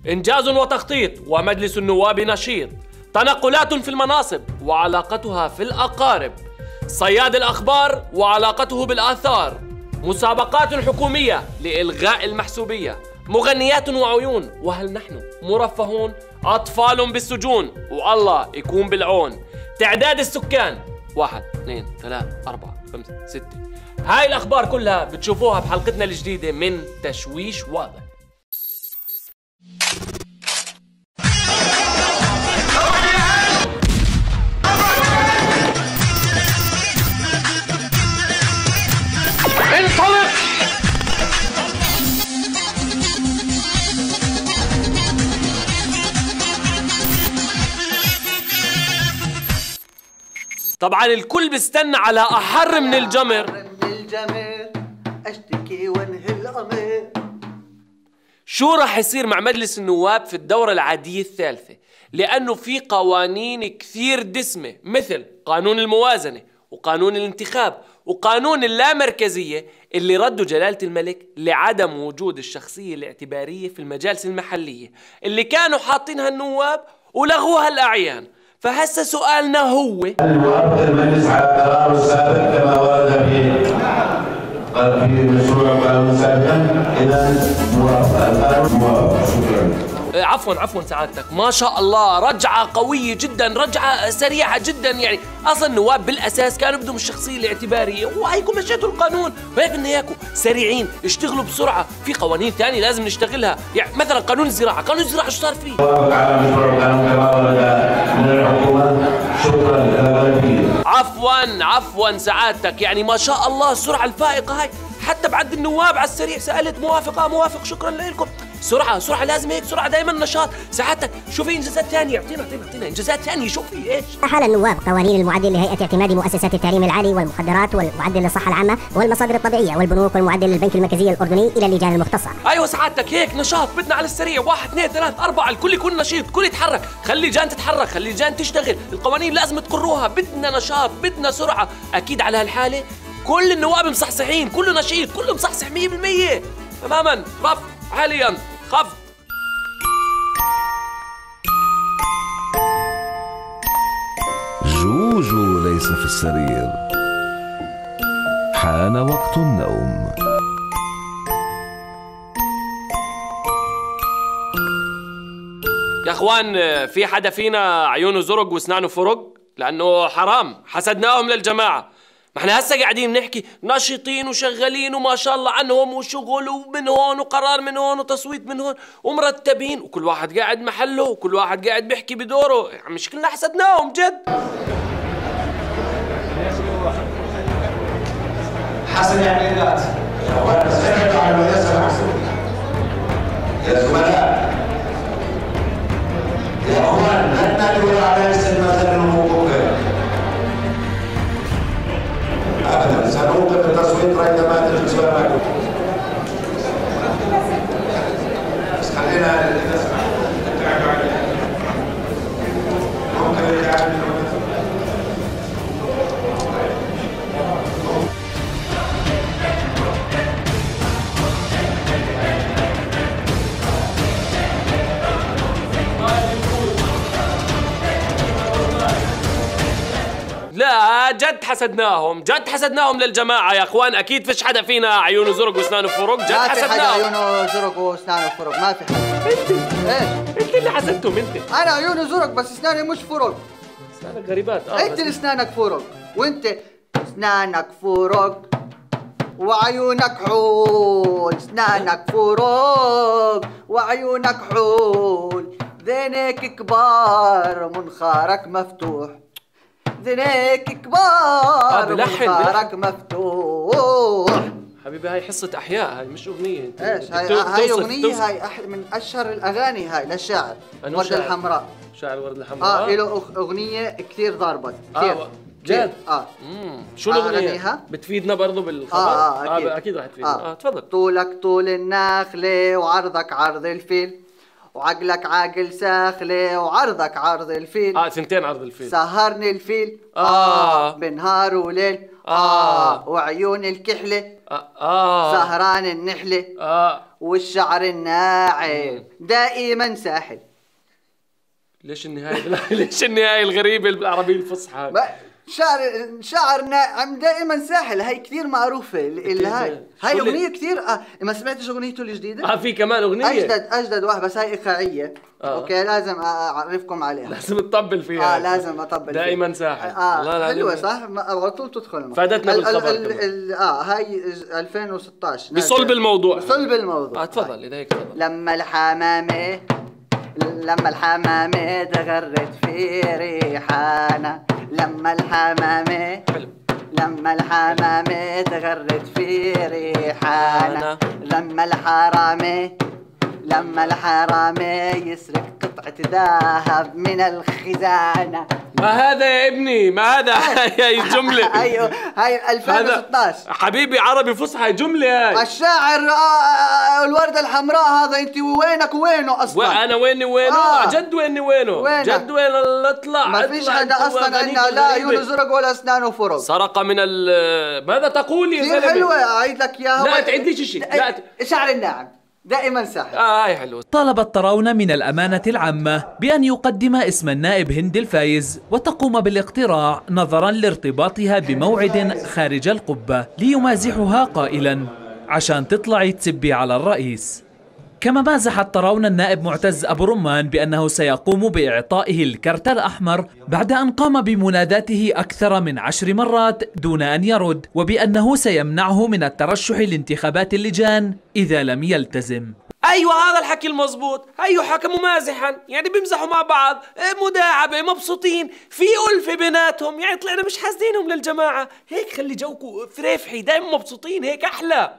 إنجاز وتخطيط ومجلس النواب نشيط، تنقلات في المناصب وعلاقتها في الأقارب، صياد الأخبار وعلاقته بالآثار، مسابقات حكومية لإلغاء المحسوبية، مغنيات وعيون، وهل نحن مرفهون؟ أطفال بالسجون والله يكون بالعون، تعداد السكان 1 2 3 4 5 6. هاي الأخبار كلها بتشوفوها بحلقتنا الجديدة من تشويش واضح. انطلق! طبعا الكل بيستنى على أحر من الجمر. اشتكي وانهي الامر. شو راح يصير مع مجلس النواب في الدورة العادية الثالثة؟ لأنه في قوانين كثير دسمة، مثل قانون الموازنة وقانون الانتخاب وقانون اللامركزية اللي ردوا جلالة الملك لعدم وجود الشخصية الاعتبارية في المجالس المحلية اللي كانوا حاطينها النواب ولغوها الأعيان. فهسه سؤالنا هو: يوافق المجلس على قراره السابق كما ورد في مشروع قانون سابقا؟ إذا موافق، القانون موافق. شكرا. عفوا سعادتك، ما شاء الله رجعة قوية جدا، رجعة سريعة جدا. يعني أصلا النواب بالأساس كانوا بدهم الشخصية الاعتبارية وهيكم مشيتوا القانون، وهيك بدنا إياكم سريعين، اشتغلوا بسرعة. في قوانين ثانية لازم نشتغلها، يعني مثلا قانون الزراعة، قانون الزراعة شو صار فيه؟ موافق على مشروع القانون كما ورد من الحكومة. شكرا للغالبية. عفوا سعادتك، يعني ما شاء الله السرعة الفائقة هاي، حتى بعد النواب على السريع سألت موافق، شكرا لكم. سرعة لازم هيك، سرعة دائما نشاط. سعادتك شو في انجازات ثانية؟ اعطينا انجازات ثانية، شو في ايش؟ أحال النواب قوانين المعدل لهيئة اعتماد مؤسسات التعليم العالي والمخدرات والمعدل للصحة العامة والمصادر الطبيعية والبنوك والمعدل للبنك المركزي الأردني إلى اللجان المختصة. أيوة سعادتك، هيك نشاط بدنا على السريع. 1 2 3 4، الكل يكون نشيط، الكل يتحرك، خلي اللجان تتحرك، خلي اللجان تشتغل، القوانين لازم تقروها. بدنا نشاط، بدنا سرعة. أكيد على هالحالة كل النواب مصحصحين، كله نشيط، كله مصحصح 100%. تماما. خفض حاليا، خفض. جوجو ليس في السرير، حان وقت النوم. يا اخوان، في حدا فينا عيونه زرق واسنانه فرق؟ لانه حرام حسدناهم للجماعه. ما احنا هسه قاعدين نحكي ناشطين وشغالين وما شاء الله عنهم وشغل ومن هون وقرار من هون وتصويت من هون ومرتبين، وكل واحد قاعد محله وكل واحد قاعد بيحكي بدوره. يعني مش كلنا حسدناهم جد. حسن اعلانات. يا زملاء، يا اخوان، لا تنادوا على لسان مثلا حقوقكم ابدا. سنوقف التصويت عندما تجلس امامكم. بس خلينا نسمع. ممكن لا جد حسدناهم للجماعة يا اخوان. اكيد فيش حدا فينا عيونه زرق واسنانه فرق. جد حسدناهم. ما في حدا عيونه زرق واسنانه فرق، ما في حدا. انت اللي حسدتهم. انت. انا عيونه زرق بس اسناني مش فرق. اسنانك غريبات. انت اللي اسنانك فرق، وانت اسنانك فرق وعيونك حول. اسنانك فرق وعيونك حول، ذينيك كبار منخارك مفتوح. ذنيك كبار منخارك مفتوح. حبيبي هاي حصة أحياء، هاي مش أغنية. ايش هاي أغنية؟ هاي من أشهر الأغاني هاي للشاعر وردة الحمراء. شاعر وردة الحمراء. له أغنية كثير ضربت كثير. جد؟ شو الأغنية؟ أغنيها بتفيدنا برضه بالخبر؟ أكيد أكيد رح تفيدنا. تفضل. طولك طول النخلة وعرضك عرض الفيل، وعقلك عاقل ساخلة وعرضك عرض الفيل. ثنتين عرض الفيل. سهرني الفيل بنهار وليل وعيون الكحلة سهران النحلة والشعر الناعم دائما ساحل. ليش النهاية الغريبة بالعربية الفصحى؟ شعر ناعم دائما ساحل، هي كثير معروفة. هاي أغنية كثير. ما سمعتش أغنيته الجديدة؟ في كمان أغنية أجدد واحد، بس هاي إيقاعية. أوكي، لازم أعرفكم عليها، لازم تطبل فيها. لازم أطبل دائما ساحل. حلوة صح؟ على طول تدخل. فادتنا بالخبر. هاي 2016 بصلب الموضوع. تفضل. إذا هيك تفضل. لما الحمامة تغرد في ريحانة، لما الحمامة تغرد في ريحانة، لما الحرامي يسرق قطعة ذهب من الخزانة. ما هذا يا ابني؟ ما هذا؟ هاي الجملة. ايوه هاي 2016 حبيبي، عربي فصحى جملة. هاي الشاعر الوردة الحمراء هذا. انت وينك وينه اصلا؟ انا وينه؟ جد وينه؟ جد وين اطلع؟ ما فيش حدا اصلا عندنا لا عيونه زرق ولا اسنانه فرق. سرق من ماذا تقول يا زلمة؟ حلوة، اعيد لك اياها. لا تعيدليش شيء. شعر الناعم دائما ساحل. هاي حلو. طلب الطراونة من الأمانة العامة بأن يقدم اسم النائب هند الفايز وتقوم بالاقتراع نظرا لارتباطها بموعد خارج القبة، ليمازحها قائلا عشان تطلعي تسبي على الرئيس. كما مازح الطراونة النائب معتز أبو رمان بأنه سيقوم بإعطائه الكرت الأحمر بعد أن قام بمناداته أكثر من 10 مرات دون أن يرد، وبأنه سيمنعه من الترشح لانتخابات اللجان إذا لم يلتزم. ايوه هذا الحكي المزبوط. هيو حكموا مازحا، يعني بيمزحوا مع بعض، مداعبه، مبسوطين، في ألفة بيناتهم، يعني طلعنا مش حاسدينهم للجماعه. هيك خلي جوكم فريفحي، دائما مبسوطين، هيك احلى.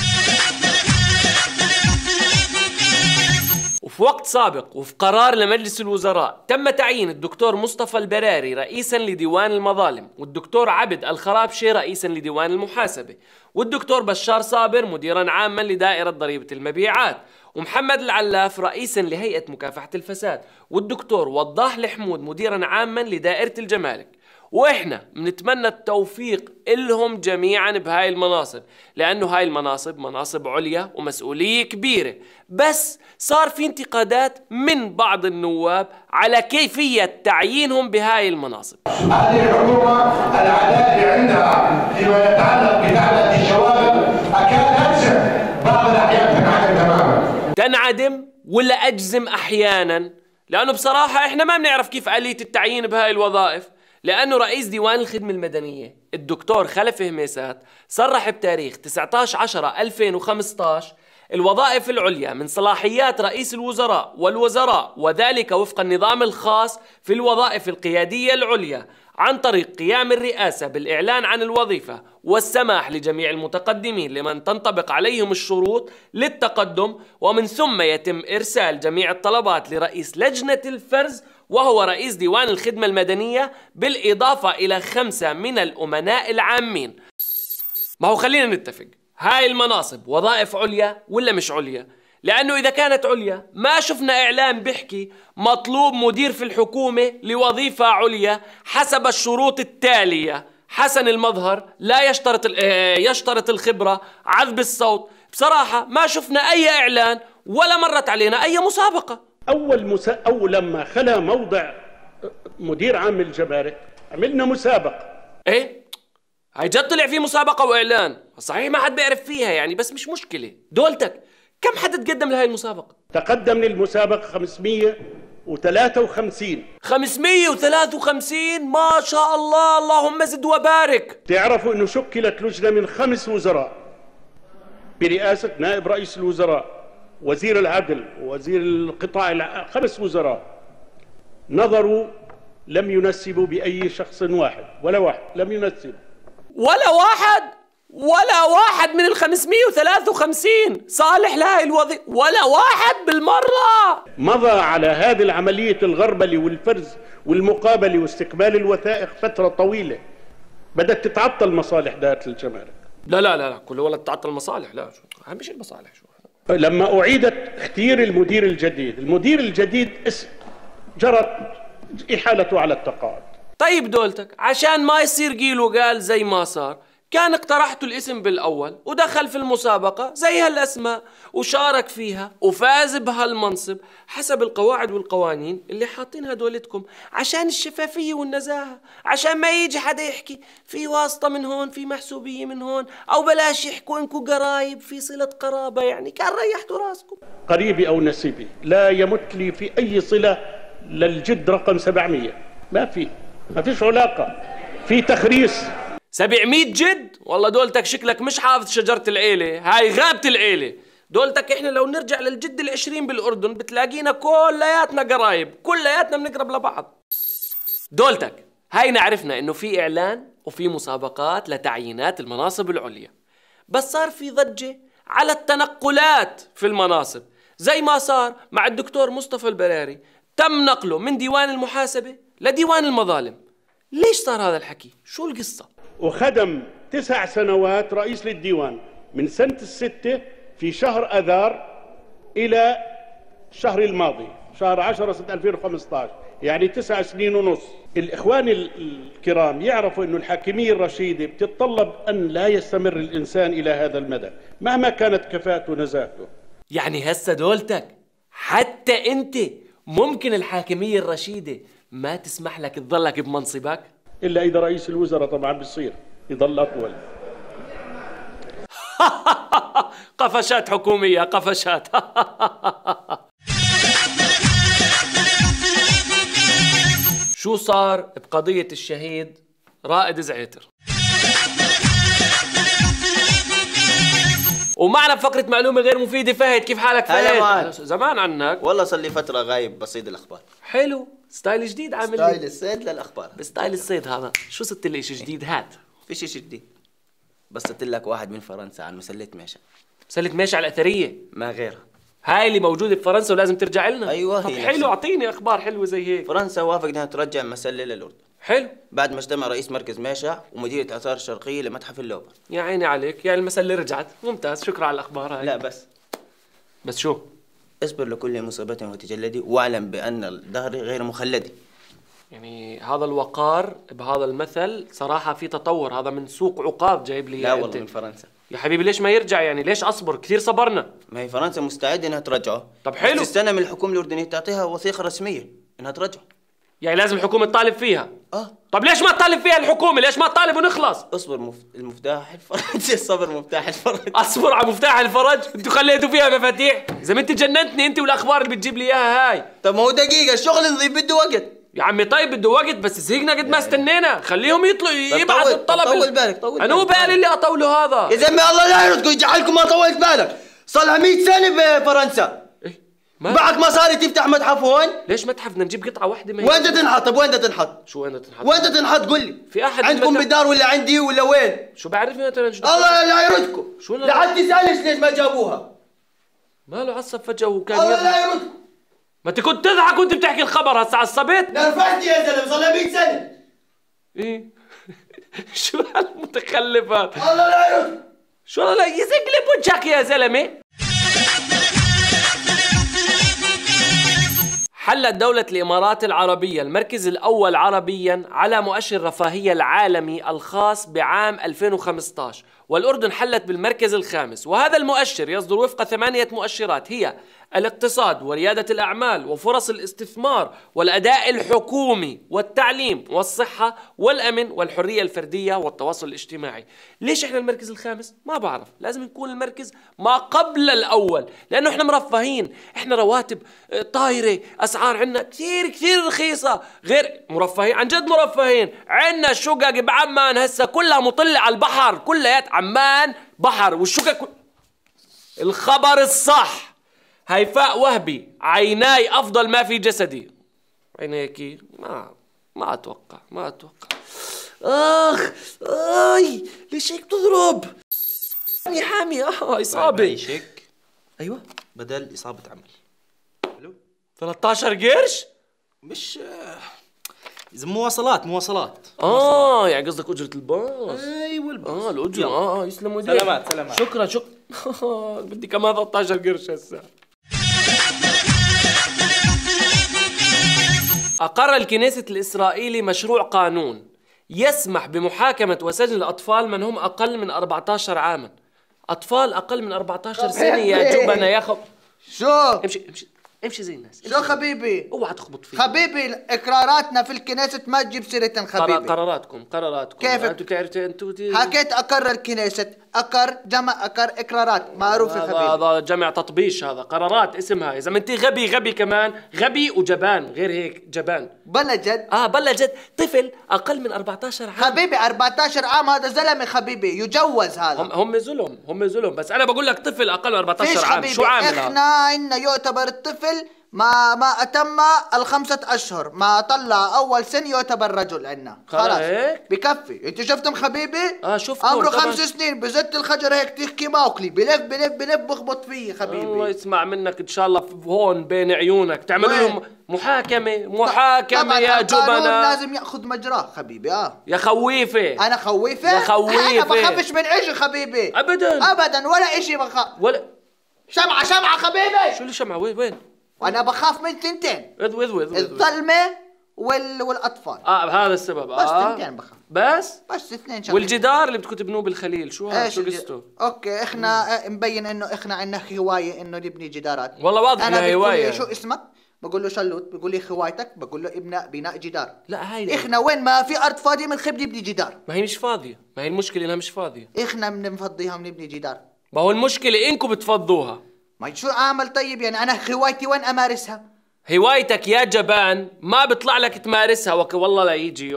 وفي وقت سابق وفي قرار لمجلس الوزراء تم تعيين الدكتور مصطفى البراري رئيسا لديوان المظالم، والدكتور عبد الخرابشي رئيسا لديوان المحاسبة، والدكتور بشار صابر مديرا عاما لدائرة ضريبة المبيعات، ومحمد العلاف رئيسا لهيئة مكافحة الفساد، والدكتور وضاح الحمود مديرا عاما لدائرة الجمارك. واحنا بنتمنى التوفيق لهم جميعا بهاي المناصب، لانه هاي المناصب مناصب عليا ومسؤولية كبيرة، بس صار في انتقادات من بعض النواب على كيفية تعيينهم بهاي المناصب. هذه الحكومة العدالة عندها فيما يتعلق بتعدد الشوارع أكاد تنسى بعض الأحيان تنعدم ولا أجزم أحيانا، لأنه بصراحة إحنا ما بنعرف كيف آلية التعيين بهاي الوظائف، لأنه رئيس ديوان الخدمة المدنية الدكتور خلف هميسات صرح بتاريخ 19/10/2015 الوظائف العليا من صلاحيات رئيس الوزراء والوزراء، وذلك وفق النظام الخاص في الوظائف القيادية العليا، عن طريق قيام الرئاسة بالإعلان عن الوظيفة والسماح لجميع المتقدمين لمن تنطبق عليهم الشروط للتقدم، ومن ثم يتم إرسال جميع الطلبات لرئيس لجنة الفرز وهو رئيس ديوان الخدمة المدنية، بالإضافة إلى 5 من الأمناء العامين. ما هو خلينا نتفق، هاي المناصب وظائف عليا ولا مش عليا؟ لأنه إذا كانت عليا ما شفنا إعلان بيحكي مطلوب مدير في الحكومة لوظيفة عليا حسب الشروط التالية: حسن المظهر، لا يشترط الخبرة، عذب الصوت. بصراحة ما شفنا أي إعلان ولا مرت علينا أي مسابقة. أول لما خلى موضع مدير عام الجمارك عملنا مسابقة. إيه؟ هاي جد طلع فيه مسابقة وإعلان، صحيح ما حد بيعرف فيها يعني، بس مش مشكلة. دولتك كم حد تقدم لهاي المسابقة؟ تقدم للمسابقة 553. 553 ما شاء الله، اللهم زد وبارك. تعرفوا انه شكلت لجنة من 5 وزراء برئاسة نائب رئيس الوزراء، وزير العدل، وزير القطاع 5 وزراء نظروا لم ينسبوا بأي شخص واحد، ولا واحد لم ينسب، ولا واحد من 553 صالح لهاي الوظيفة، ولا واحد بالمرة. مضى على هذه العملية الغربلة والفرز والمقابلة واستقبال الوثائق فترة طويلة، بدأت تتعطل مصالح دائرة الجمارك. لا كله ولا تتعطل المصالح، لا شو مش المصالح، شو لما أعيدت اختيار المدير الجديد جرت إحالته على التقاعد. طيب دولتك عشان ما يصير قيل وقال زي ما صار، كان اقترحتوا الاسم بالأول ودخل في المسابقة زي هالأسماء وشارك فيها وفاز بهالمنصب حسب القواعد والقوانين اللي حاطينها دولتكم، عشان الشفافية والنزاهة، عشان ما يجي حدا يحكي في واسطة من هون، في محسوبية من هون، أو بلاش يحكوا إنكم قرايب في صلة قرابة، يعني كان ريحتوا راسكم. قريبي أو نسيبي لا يمت لي في أي صلة للجد رقم 700، ما فيش علاقة، في تخريص. 700 جد؟ والله دولتك شكلك مش حافظ شجرة العيلة، هاي غابة العيلة. دولتك احنا لو نرجع للجد ال20 بالأردن بتلاقينا كلياتنا قرايب، كلياتنا بنقرب لبعض. دولتك هاينا عرفنا انه في اعلان وفي مسابقات لتعيينات المناصب العليا، بس صار في ضجة على التنقلات في المناصب، زي ما صار مع الدكتور مصطفى البراري، تم نقله من ديوان المحاسبة لديوان المظالم. ليش صار هذا الحكي؟ شو القصة؟ وخدم 9 سنوات رئيس للديوان من سنة 6 في شهر أذار إلى الشهر الماضي شهر 10 سنة 2015، يعني 9 سنين ونص. الإخوان الكرام يعرفوا أن الحاكمية الرشيدة بتتطلب أن لا يستمر الإنسان إلى هذا المدى مهما كانت كفاءته ونزاهته. يعني هسه دولتك حتى أنت ممكن الحاكمية الرشيدة ما تسمح لك تظلك بمنصبك؟ إلا إذا رئيس الوزراء طبعا بيصير يضل أطول. قفشات حكومية، قفشات. شو صار بقضية الشهيد رائد زعيتر؟ ومعنا بفقرة معلومة غير مفيدة فهد. كيف حالك فهد؟ هلا معك. زمان عنك. والله صار لي فترة غايب بصيد الأخبار. حلو، ستايل جديد عامل ستايل الصيد للأخبار. بستايل الصيد هذا. شو صرت لي شيء جديد؟ هات. في شيء جديد، بس صرت لك واحد من فرنسا عن مسلة ماشا. مسلة ماشا على الأثرية؟ ما غيرها. هاي اللي موجودة بفرنسا ولازم ترجع لنا. أيوة. طب حلو، أعطيني أخبار حلوة زي هيك. فرنسا وافقت أنها ترجع مسلة للأردن. حلو. بعد ما اجتمع رئيس مركز ماشا ومديرة الآثار الشرقية لمتحف اللوبر. يا عيني عليك، يعني المسلة رجعت. ممتاز، شكرا على الأخبار هاي. لا بس شو؟ اصبر لكل مصيبة وتجلدي، واعلم بأن الدهر غير مخلدي. يعني هذا الوقار بهذا المثل صراحة في تطور، هذا من سوق عقاب جايب لي. لا والله من فرنسا. يا حبيبي ليش ما يرجع؟ يعني ليش أصبر؟ كثير صبرنا. ما هي فرنسا مستعدة انها ترجعه. طب حلو. تستنى من الحكومة الأردنية تعطيها وثيقة رسمية انها ترجعه. يعني لازم الحكومة تطالب فيها؟ طب ليش ما تطالب فيها الحكومة؟ ليش ما تطالب ونخلص؟ اصبر المفتاح الفرج. الصبر مفتاح الفرج. اصبر على مفتاح الفرج؟ انتوا خليتوا فيها مفاتيح؟ اذا ما انت جننتني انت والاخبار اللي بتجيب لي اياها هاي. طب ما هو دقيقة، الشغل نظيف بده وقت. يا عمي طيب بده وقت، بس زهقنا قد ما استنينا، خليهم يطلعوا يبعثوا الطلب. طول بالك طول بالك. انا مو بالي اللي اطوله هذا. يا زلمة الله لا يرزقكم يجعلكم ما طولت بالك. صار لها 100 سنة بفرنسا. بعد ما صارت تفتح متحف هون. ليش متحف؟ بدنا نجيب قطعة واحدة. ما وين بدها تنحط؟ طب وين بدها تنحط؟ شو وين بدها تنحط؟ وين بدها تنحط؟ قول لي. في احد عندكم بالدار ولا عندي ولا وين؟ شو بعرفني مثلا؟ الله لا يردكم. شو لا حد يسألش ليش ما جابوها. ماله عصب فجأة وكان الله لا يردكم. ما انت كنت تضحك وانت بتحكي الخبر، هسه عصبت؟ نرفزتي يا زلمه، صار لها 100 سنة. ايه شو هالمتخلف هذا؟ الله لا يردكم. شو لا يزقلب وجهك يا زلمه. حلت دولة الإمارات العربية المركز الأول عربياً على مؤشر الرفاهية العالمي الخاص بعام 2015، والأردن حلت بالمركز الخامس، وهذا المؤشر يصدر وفق 8 مؤشرات هي الاقتصاد وريادة الأعمال وفرص الاستثمار والأداء الحكومي والتعليم والصحة والأمن والحرية الفردية والتواصل الاجتماعي. ليش احنا المركز الخامس؟ ما بعرف، لازم نكون المركز ما قبل الأول، لأنه احنا مرفهين، احنا رواتب طايرة، أسعار عنا كثير رخيصة، غير مرفهين، عن جد مرفهين. عنا شقق بعمان هسه كلها مطلة على البحر، كلها عمان بحر والشقق. الخبر الصح، هيفاء وهبي عيناي أفضل ما في جسدي. عينيكي ما أتوقع. آي ليش هيك تضرب؟ حامي إصابة. يعيشك. أيوة بدل إصابة عمل. حلو. 13 قرش؟ مش إذا مواصلات. يعني قصدك أجرة الباص. أيوة الباص. الأجرة. يسلم وديك. سلامات. شكرا. بدي كمان 13 قرش هسه. أقر الكنيست الإسرائيلي مشروع قانون يسمح بمحاكمة وسجن الأطفال من هم أقل من 14 عاما. أطفال أقل من 14 سنة يا جبنة يا شو؟ امشي زي الناس. شو خبيبي؟ اوعى تخبط فيه خبيبي، اقراراتنا في الكنيست ما تجيب سيرتن خبيبي. قراراتكم كيف انتوا تعرفوا انتوا حكيت اقر الكنيست، اقر جمع اقر اقرارات معروفه خبيبي. هذا جمع تطبيش، هذا قرارات اسمها. اذا ما انت غبي كمان، غبي وجبان، غير هيك جبان. بلا جد؟ بلا جد. طفل اقل من 14 عام خبيبي 14 عام هذا زلمه خبيبي، يجوز هذا. هم زلم، بس انا بقول لك طفل اقل من 14 عام شو عامل هذا؟ احنا عندنا يعتبر الطفل ما أتم ال5 أشهر، ما طلع أول سن يعتبر رجل عندنا. خلاص بكفي. أنت شفتم خبيبي؟ شفتهم. عمره 5 سنين بزت الخجر هيك تحكي موكلي، بلف بخبط فيه خبيبي. الله يسمع منك إن شاء الله هون بين عيونك تعملوا لهم محاكمة يا جبنة. القانون لازم يأخذ مجراه خبيبي. يا خويفة. أنا خويفة؟ يا خويفة. أنا بخافش من إشي خبيبي. أبدا ولا إشي بخاف. ولا شمعة خبيبي. شو اللي شمعة؟ وين؟ وانا بخاف من ثنتين، الظلمه والاطفال. هذا السبب. بس ثنتين بخاف. بس 2 شغلات. والجدار اللي بدكم تبنوه بالخليل شو قصته؟ اوكي، احنا مبين انه احنا عندنا هوايه انه نبني جدارات. والله واضح انها هوايه. شو اسمك؟ بقول له شلوت. بقول لي هوايتك؟ بقول له بناء جدار. لا هاي احنا وين ما في ارض فاضيه بنخب نبني جدار. ما هي مش فاضيه، ما هي المشكله انها مش فاضيه. احنا بنفضيها ونبني جدار. ما هو المشكله انكم بتفضوها. ما شو عامل طيب؟ يعني انا هوايتي وين امارسها؟ هوايتك يا جبان ما بيطلع لك تمارسها. والله لا يجي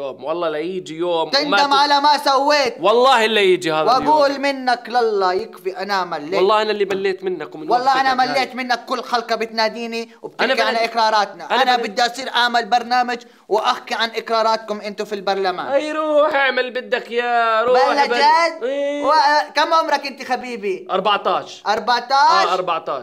يوم تندم على ما سويت. والله الا يجي هذا اليوم. واقول منك لله يكفي انا مليت. والله انا اللي مليت منك والله انا مليت منك. كل حلقه بتناديني وبتحكي عن اقراراتنا. انا بدي اصير اعمل برنامج واحكي عن اقراراتكم انتم في البرلمان. اي روح اعمل بدك يا روح. بلا جد؟ كم عمرك انت خبيبي؟ 14. 14.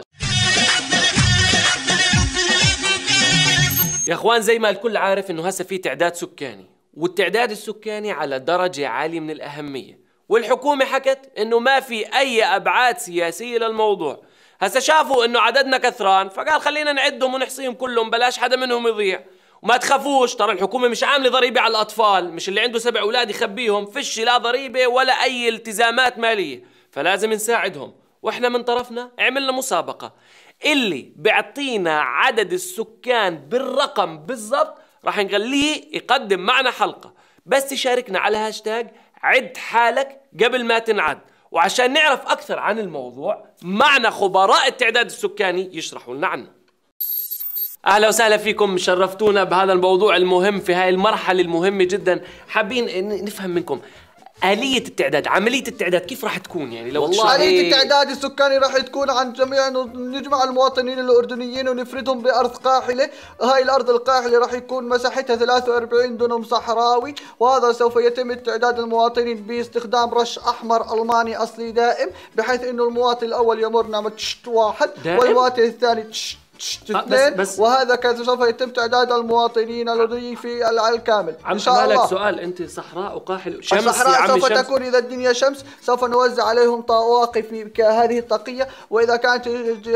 يا اخوان، زي ما الكل عارف انه هسه في تعداد سكاني، والتعداد السكاني على درجة عالية من الأهمية، والحكومة حكت انه ما في اي ابعاد سياسية للموضوع. هسه شافوا انه عددنا كثران فقال خلينا نعدهم ونحصيهم كلهم، بلاش حدا منهم يضيع. وما تخافوش، ترى الحكومة مش عاملة ضريبة على الأطفال، مش اللي عنده 7 أولاد يخبيهم، فيش لا ضريبة ولا أي التزامات مالية، فلازم نساعدهم. واحنا من طرفنا عملنا مسابقة، اللي بيعطينا عدد السكان بالرقم بالضبط راح نخليه يقدم معنا حلقة، بس تشاركنا على هاشتاج عد حالك قبل ما تنعد. وعشان نعرف أكثر عن الموضوع معنا خبراء التعداد السكاني يشرحوا لنا عنه. أهلا وسهلا فيكم، شرفتونا بهذا الموضوع المهم في هاي المرحلة المهمة جدا. حابين نفهم منكم آلية التعداد، عملية التعداد كيف راح تكون؟ يعني لو والله آلية التعداد السكاني راح تكون عن جميع نجمع المواطنين الأردنيين ونفردهم بأرض قاحلة. هاي الأرض القاحلة راح يكون مساحتها 43 دونم صحراوي، وهذا سوف يتم تعداد المواطنين باستخدام رش أحمر ألماني أصلي دائم، بحيث إنه المواطن الأول يمر نعمة تشت 1 والمواطن الثاني تشت 2، وهذا كذا سوف يتم تعداد المواطنين الأردنيين في الكامل إن شاء الله. لك سؤال، أنت صحراء وقاحل شمس، الصحراء سوف تكون إذا الدنيا شمس سوف نوزع عليهم طواقي في هذه الطاقية، وإذا كانت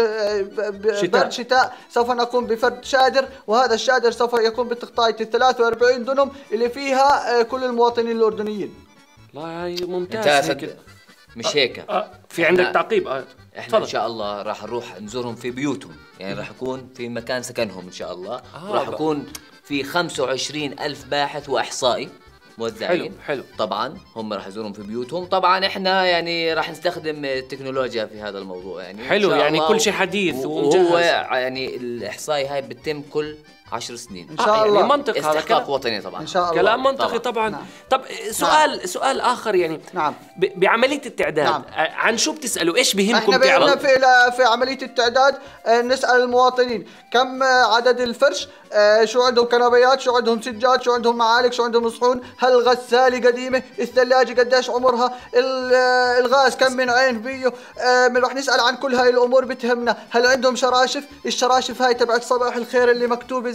برد شتاء سوف نقوم بفرد شادر، وهذا الشادر سوف يكون بتغطية 43 دونم اللي فيها كل المواطنين الأردنيين. والله ممتاز. مش هيك في عندك تعقيب؟ احنا ان شاء الله راح نروح نزورهم في بيوتهم، يعني راح يكون في مكان سكنهم ان شاء الله، وراح يكون في 25,000 باحث واحصائي موزعين. حلو. طبعا هم راح يزورهم في بيوتهم، طبعا احنا يعني راح نستخدم التكنولوجيا في هذا الموضوع يعني. حلو، يعني كل شيء حديث وهو يعني الاحصائي هاي بتتم كل 10 سنين ان شاء الله. يعني منطق، استحقاق وطني طبعا ان شاء الله. كلام منطقي طبعا. نعم. طب سؤال اخر يعني. نعم. بعملية التعداد. نعم. عن شو بتسالوا؟ ايش بهمكم تعرفوا؟ احنا في عملية التعداد نسال المواطنين كم عدد الفرش، شو عندهم كنبيات، شو عندهم سجاد، شو عندهم معالق، شو عندهم صحون، هل الغسالة قديمة، الثلاجة قديش عمرها، الغاز كم من عين فيه. راح نسال عن كل هاي الامور بتهمنا. هل عندهم شراشف؟ الشراشف هاي تبعت صباح الخير اللي مكتوبة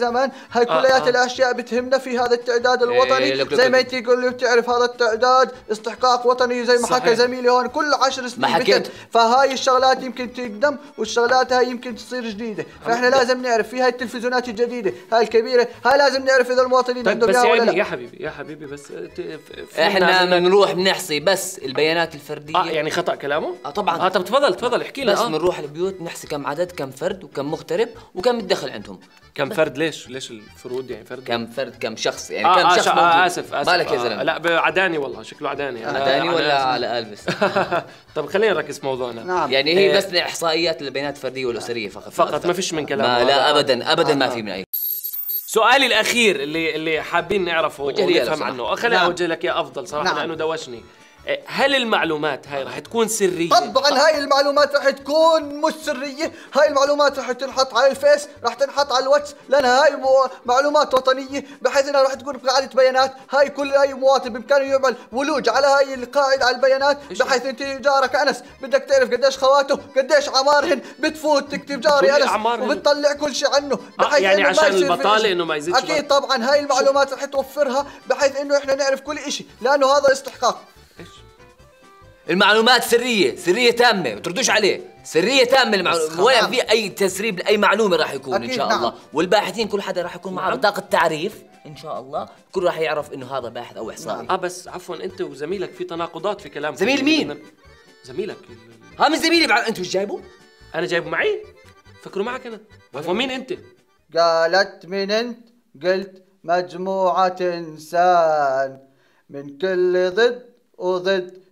زمان. هاي كليات الاشياء بتهمنا في هذا التعداد الوطني. زي ما انت يقول بتعرف هذا التعداد استحقاق وطني زي ما حكى زميلي هون كل 10 سنين فهاي الشغلات يمكن تقدم والشغلات هاي يمكن تصير جديده. فاحنا لازم نعرف في هاي التلفزيونات الجديده هاي الكبيره هاي لازم نعرف اذا المواطنين عندهم بس ولا لا. يا حبيبي بس احنا بنروح بنحصي بس البيانات الفرديه. يعني خطا كلامه؟ طبعا. طب تفضل احكي لنا. بس بنروح البيوت نحصي كم عدد، كم فرد وكم مغترب وكم الدخل عندهم. كم فرد؟ ليش الفروض يعني فرد؟ كم فرد كم شخص يعني كم شخص موجود. اسف مالك يا زلمه؟ لا عداني والله شكله عداني. عداني ولا على البس؟ طب خلينا نركز في موضوعنا. نعم. يعني هي بس احصائيات البيانات الفرديه والاسريه فقط ما فيش من كلام. لا ابدا ما في من اي. سؤالي الاخير اللي حابين نعرفه ونفهم عنه. خليني اوجه لك يا افضل صراحه لانه دوشني. هل المعلومات هاي راح تكون سرية؟ طبعا هاي المعلومات راح تكون مش سرية. هاي المعلومات راح تنحط على الفيس، راح تنحط على الواتس، لأن هاي معلومات وطنية بحيث انها راح تكون قاعدة بيانات. هاي كل اي مواطن بامكانه يعمل ولوج على هاي القاعدة على البيانات بحيث انت جارك انس بدك تعرف قديش خواته قديش اعمارهن بتفوت تكتب جاري انس وبتطلع كل شيء عنه بحيث يعني إنه عشان البطالة انه ما يزيدش. اكيد طبعا هاي المعلومات راح توفرها بحيث انه احنا نعرف كل اشي لانه هذا استحقاق. المعلومات سرية تامة ما تردوش عليه. سرية تامة المعلومات ولا في أي تسريب لأي معلومة راح يكون إن شاء الله. والباحثين كل حدا راح يكون معه بطاقة تعريف إن شاء الله. كل راح يعرف إنه هذا باحث أو إحصائي. بس عفوا أنت وزميلك في تناقضات في كلامك. زميل مين؟ زميلك. من زميلي أنت مش جايبه؟ أنا جايبه معي؟ فكروا معك أنا. عفوا مين أنت؟ قالت من أنت؟ قلت مجموعة إنسان من كل ضد وضد.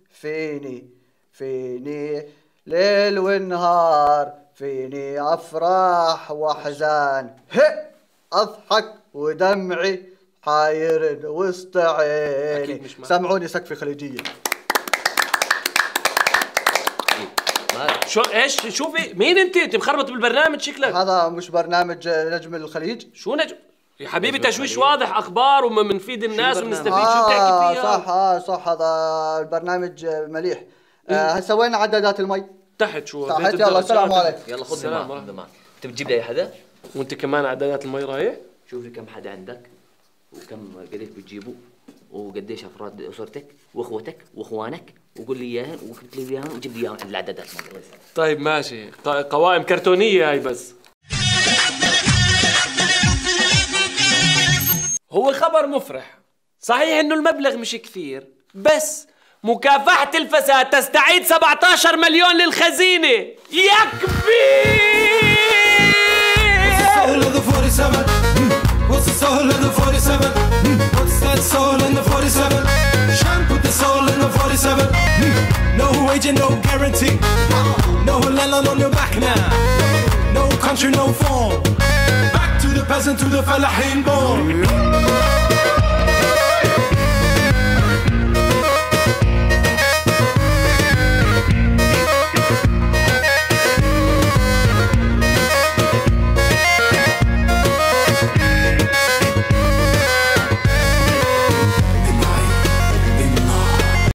فيني ليل ونهار، فيني أفراح وأحزان، أضحك ودمعي حاير وسط عيني. سمعوني سقفة خليجية. شوفي مين انت مخربط بالبرنامج شكلك. هذا مش برنامج نجم الخليج. شو نجم يا حبيبي؟ تشويش واضح، اخبار ومنفيد الناس ونستفيد. شو بتحكي فيها؟ صح هذا البرنامج مليح. هسه وين عدادات المي؟ تحت. شو تحت؟ يلا السلام عليكم. يلا خذ معك. انت بتجيب لي حدا؟ وانت كمان عدادات المي رايح؟ شوفي كم حدا عندك وكم قديش بتجيبوا وقديش افراد اسرتك واخوتك واخوانك وقول لي اياهم وكتب لي اياهم وجيب لي اياهم عند العدادات. طيب ماشي. قوائم كرتونيه هاي بس. هو خبر مفرح صحيح انه المبلغ مش كثير بس مكافحة الفساد تستعيد 17 مليون للخزينة. يكفي. What's the soul of the 47? What's that soul in the 47? Sean put the soul in the 47. No wage and no guarantee. No landlord on your back now. No country, no form. Back to the peasant, to the falahin born.